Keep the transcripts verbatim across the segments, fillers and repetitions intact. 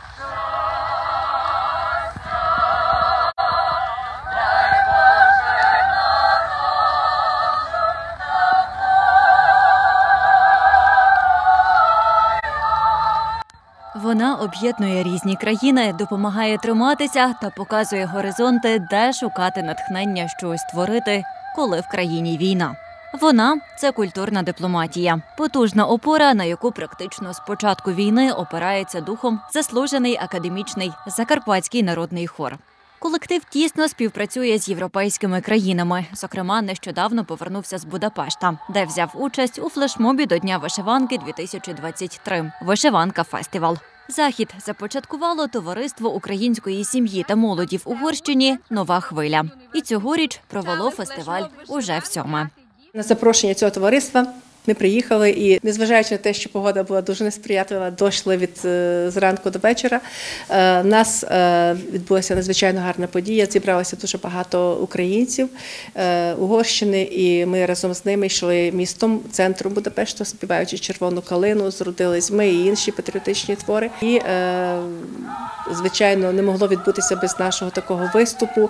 Вона об'єднує різні країни, допомагає триматися та показує горизонти, де шукати натхнення щось створити, коли в країні війна. Вона – це культурна дипломатія. Потужна опора, на яку практично з початку війни опирається духом заслужений академічний Закарпатський народний хор. Колектив тісно співпрацює з європейськими країнами. Зокрема, нещодавно повернувся з Будапешта, де взяв участь у флешмобі до Дня вишиванки дві тисячі двадцять три «Вишиванка Фестивал». Захід започаткувало товариство української сім'ї та молоді в Угорщині «Нова хвиля». І цьогоріч провело фестиваль уже всьоме. На запрошення цього товариства ми приїхали і, незважаючи на те, що погода була дуже несприятлива, дійшли від зранку до вечора, у нас відбулася надзвичайно гарна подія, зібралося дуже багато українців Угорщини, і ми разом з ними йшли містом, центром Будапешту, співаючи «Червону калину», «Зродились ми» і інші патріотичні твори. І, звичайно, не могло відбутися без нашого такого виступу,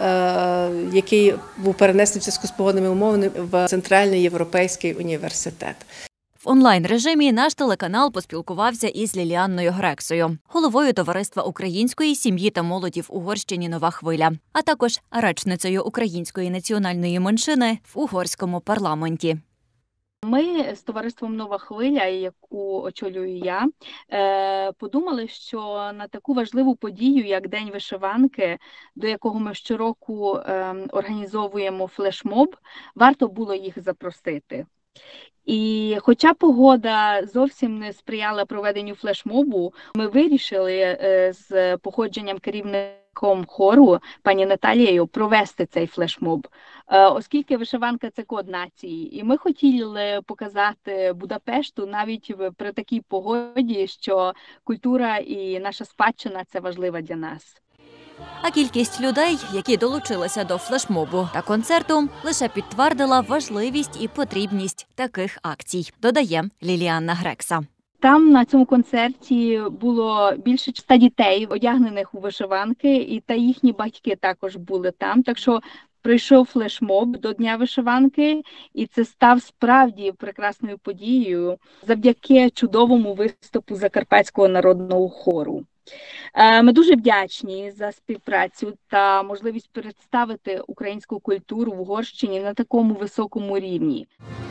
який був перенесений в зв'язку з погодними умовами в Центральний європейський університет. В онлайн-режимі наш телеканал поспілкувався із Ліліанною Грексою, головою товариства української сім'ї та молоді в Угорщині «Нова хвиля», а також речницею української національної меншини в угорському парламенті. Ми з товариством «Нова хвиля», яку очолюю я, подумали, що на таку важливу подію, як День вишиванки, до якого ми щороку організовуємо флешмоб, варто було їх запросити. І хоча погода зовсім не сприяла проведенню флешмобу, ми вирішили з походженням керівником хору, пані Наталією, провести цей флешмоб, оскільки вишиванка – це код нації. І ми хотіли показати Будапешту навіть при такій погоді, що культура і наша спадщина – це важлива для нас. А кількість людей, які долучилися до флешмобу та концерту, лише підтвердила важливість і потрібність таких акцій, додає Ліліанна Грекса. Там на цьому концерті було більше ста дітей, одягнених у вишиванки, і та їхні батьки також були там. Так що прийшов флешмоб до Дня вишиванки, і це став справді прекрасною подією завдяки чудовому виступу Закарпатського народного хору. Ми дуже вдячні за співпрацю та можливість представити українську культуру в Угорщині на такому високому рівні.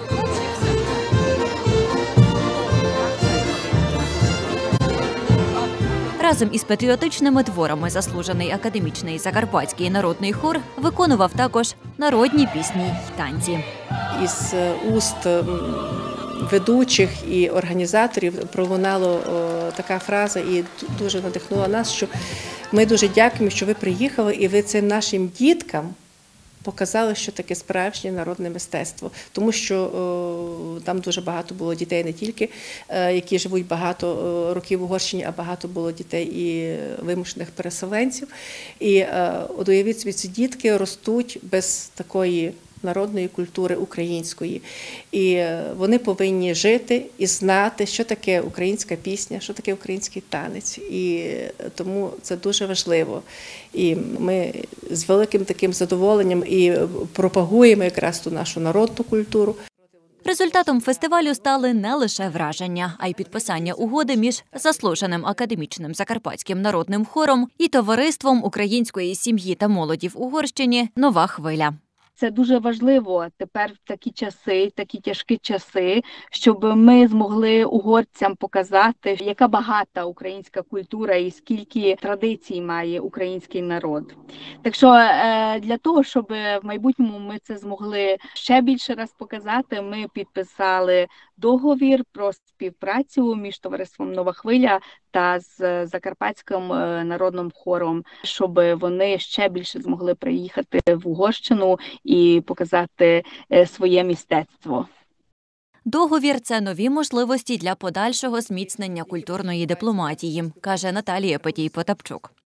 Разом із патріотичними творами заслужений академічний Закарпатський народний хор виконував також народні пісні й танці. Із уст ведучих і організаторів пролунала така фраза і дуже надихнула нас, що ми дуже дякуємо, що ви приїхали і ви цим нашим діткам показали, що таке справжнє народне мистецтво. Тому що о, там дуже багато було дітей не тільки, е, які живуть багато років в Угорщині, а багато було дітей і вимушених переселенців. І е, уявіть собі, ці дітки ростуть без такої народної культури української. І вони повинні жити і знати, що таке українська пісня, що таке український танець. І тому це дуже важливо. І ми з великим таким задоволенням і пропагуємо якраз ту нашу народну культуру. Результатом фестивалю стали не лише враження, а й підписання угоди між заслуженим академічним Закарпатським народним хором і товариством української сім'ї та молоді в Угорщині «Нова хвиля». Це дуже важливо тепер в такі часи, такі тяжкі часи, щоб ми змогли угорцям показати, яка багата українська культура і скільки традицій має український народ. Так що для того, щоб в майбутньому ми це змогли ще більше раз показати, ми підписали договір про співпрацю між товариством «Нова хвиля» та з Закарпатським народним хором, щоб вони ще більше змогли приїхати в Угорщину і показати своє мистецтво. Договір – це нові можливості для подальшого зміцнення культурної дипломатії, каже Наталія Петій-Потапчук.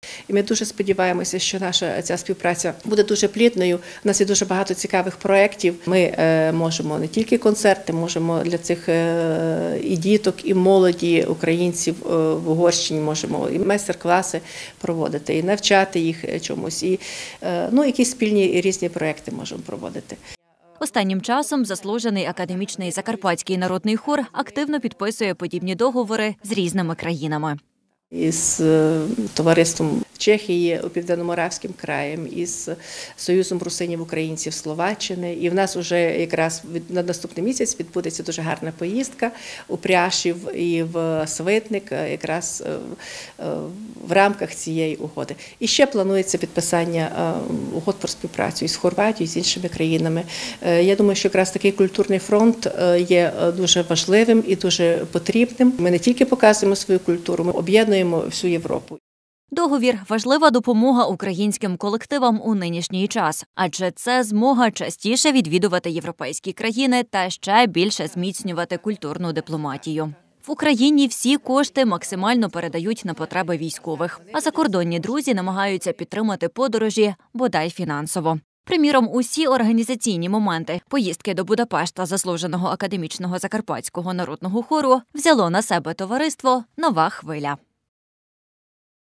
І ми дуже сподіваємося, що наша ця співпраця буде дуже плідною. У нас є дуже багато цікавих проєктів. Ми е, можемо не тільки концерти, можемо для цих е, і діток, і молоді українців е, в Угорщині можемо і майстер-класи проводити, і навчати їх чомусь, і е, ну, якісь спільні різні проєкти можемо проводити. Останнім часом заслужений академічний Закарпатський народний хор активно підписує подібні договори з різними країнами. Із товариством Чехії, Південно-Моравським краєм, із Союзом русинів українців Словаччини. І в нас вже якраз на наступний місяць відбудеться дуже гарна поїздка у Пряшів і в Свитник, якраз в рамках цієї угоди. І ще планується підписання угод про співпрацю із Хорватією, з іншими країнами. Я думаю, що якраз такий культурний фронт є дуже важливим і дуже потрібним. Ми не тільки показуємо свою культуру, ми об'єднуємо всю Європу. Договір – важлива допомога українським колективам у нинішній час, адже це змога частіше відвідувати європейські країни та ще більше зміцнювати культурну дипломатію. В Україні всі кошти максимально передають на потреби військових, а закордонні друзі намагаються підтримати подорожі, бодай фінансово. Приміром, усі організаційні моменти поїздки до Будапешта заслуженого академічного Закарпатського народного хору взяло на себе товариство «Нова хвиля».